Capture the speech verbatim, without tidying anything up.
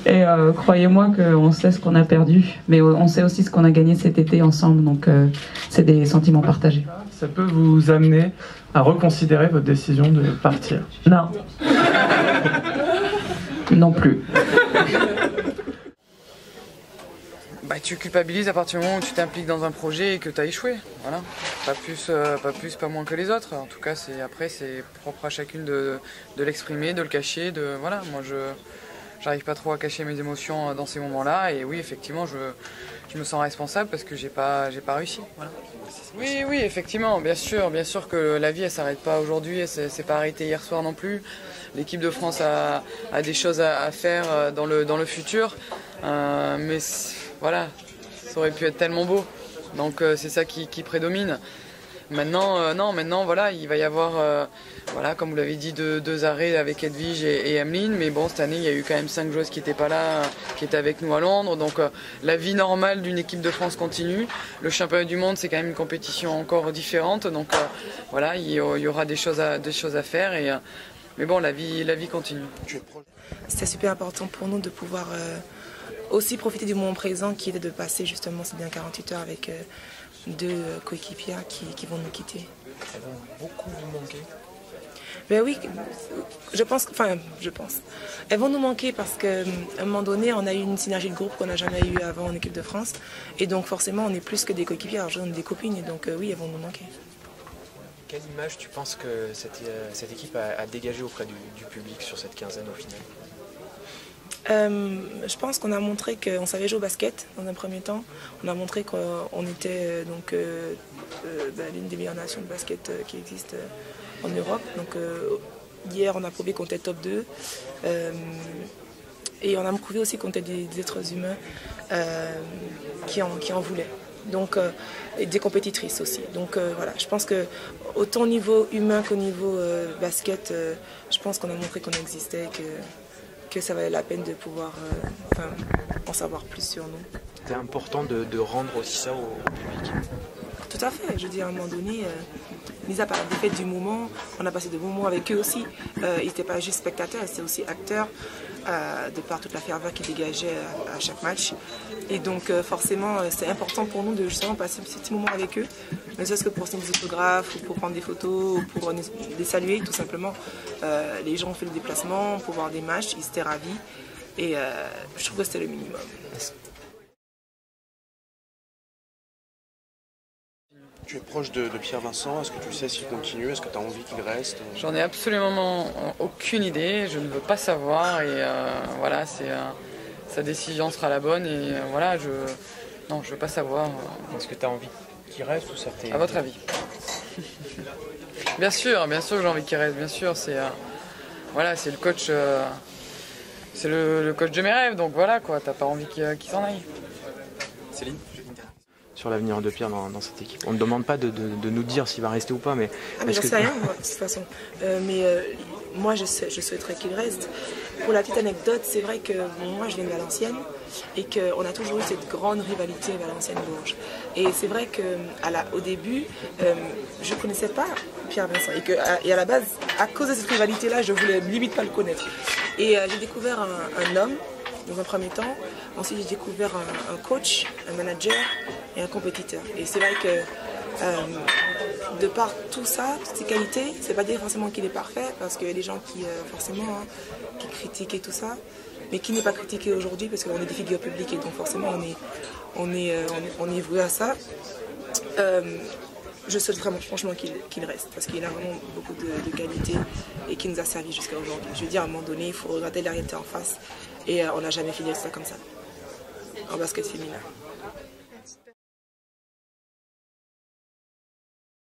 Et euh, croyez-moi qu'on sait ce qu'on a perdu, mais on sait aussi ce qu'on a gagné cet été ensemble, donc euh, c'est des sentiments partagés. Ça peut vous amener à reconsidérer votre décision de partir? Non. Non plus. Bah, tu culpabilises à partir du moment où tu t'impliques dans un projet et que tu as échoué. Voilà. Pas plus, euh, pas plus, pas moins que les autres. En tout cas, c'est, après, c'est propre à chacune de, de l'exprimer, de le cacher. De, voilà. Moi, je j'arrive pas trop à cacher mes émotions dans ces moments-là. Et oui, effectivement, je, je me sens responsable parce que j'ai pas, j'ai pas réussi. Voilà. Oui, oui, effectivement, bien sûr. Bien sûr que la vie, elle s'arrête pas aujourd'hui. Elle s'est pas arrêtée hier soir non plus. L'équipe de France a, a des choses à, à faire dans le, dans le futur. Euh, mais voilà, ça aurait pu être tellement beau. Donc euh, c'est ça qui, qui prédomine. Maintenant, euh, non, maintenant voilà, il va y avoir, euh, voilà, comme vous l'avez dit, deux, deux arrêts avec Edwige et, et Emeline. Mais bon, cette année, il y a eu quand même cinq joueuses qui n'étaient pas là, qui étaient avec nous à Londres. Donc euh, la vie normale d'une équipe de France continue. Le championnat du monde, c'est quand même une compétition encore différente. Donc euh, voilà, il y aura des choses à, des choses à faire. Et, euh, mais bon, la vie, la vie continue. C'était super important pour nous de pouvoir euh, aussi profiter du moment présent qui était de passer justement ces bien quarante-huit heures avec euh, deux euh, coéquipières qui, qui vont nous quitter. Elles vont beaucoup vous manquer? Ben oui, je pense, enfin je pense. Elles vont nous manquer parce qu'à un moment donné, on a eu une synergie de groupe qu'on n'a jamais eu avant en équipe de France. Et donc forcément, on est plus que des coéquipières, on est des copines. Et donc euh, oui, elles vont nous manquer. Quelle image tu penses que cette, euh, cette équipe a, a dégagé auprès du, du public sur cette quinzaine au final? Euh, je pense qu'on a montré qu'on savait jouer au basket dans un premier temps. On a montré qu'on était donc euh, euh, ben, l'une des meilleures nations de basket euh, qui existent euh, en Europe. Donc euh, hier, on a prouvé qu'on était top deux. Euh, et on a prouvé aussi qu'on était des, des êtres humains euh, qui, en, qui en voulaient. Donc, euh, et des compétitrices aussi. Donc euh, voilà, je pense que autant au niveau humain qu'au niveau euh, basket, euh, je pense qu'on a montré qu'on existait, que que ça valait la peine de pouvoir euh, enfin, en savoir plus sur nous. C'était important de, de rendre aussi ça au, au public. Tout à fait, je veux dire, à un moment donné, euh, mis à part la défaite du moment, on a passé de bons moments avec eux aussi. Euh, ils n'étaient pas juste spectateurs, ils étaient aussi acteurs, euh, de par toute la ferveur qu'ils dégageaient à, à chaque match. Et donc euh, forcément, euh, c'est important pour nous de justement passer un petit moment avec eux, ne serait-ce que pour signer des autographes, ou pour prendre des photos, ou pour les saluer tout simplement. Euh, les gens ont fait le déplacement pour voir des matchs, ils étaient ravis. Et euh, je trouve que c'était le minimum. Tu es proche de, de Pierre Vincent, est-ce que tu sais s'il continue, est-ce que tu as envie qu'il reste? J'en ai absolument aucune idée, je ne veux pas savoir et euh, voilà, c'est, euh, sa décision sera la bonne et euh, voilà, je non, je veux pas savoir. Est-ce que tu as envie qu'il reste ou ça t'est... À votre avis? Bien sûr, bien sûr que j'ai envie qu'il reste, bien sûr, c'est euh, voilà, c'est le coach, euh, c'est le, le coach de mes rêves, donc voilà quoi, t'as pas envie qu'il, qu'il s'en aille. Céline? Sur l'avenir de Pierre dans, dans cette équipe. On ne demande pas de, de, de nous dire s'il va rester ou pas, mais... Ah mais j'en que... sais rien, moi, de toute façon. Euh, mais euh, moi, je, sais, je souhaiterais qu'il reste. Pour la petite anecdote, c'est vrai que bon, moi, je viens de Valenciennes et qu'on a toujours eu cette grande rivalité Valenciennes-Bourges. Et c'est vrai qu'au début, euh, je ne connaissais pas Pierre Vincent. Et, que, et à la base, à cause de cette rivalité-là, je voulais limite pas le connaître. Et euh, j'ai découvert un, un homme, dans un premier temps. Ensuite, j'ai découvert un, un coach, un manager et un compétiteur. Et c'est vrai que euh, de par tout ça, toutes ces qualités, c'est pas dire forcément qu'il est parfait, parce qu'il y a des gens qui, euh, forcément, hein, qui critiquent et tout ça, mais qui n'est pas critiqué aujourd'hui parce qu'on est des figures publiques et donc forcément on est, on est, euh, on est, on est voué à ça. Euh, je souhaite vraiment franchement qu'il qu'il reste parce qu'il a vraiment beaucoup de, de qualités et qui nous a servi jusqu'à aujourd'hui. Je veux dire, à un moment donné, il faut regarder la réalité en face et euh, on n'a jamais fini ça comme ça, en basket féminin.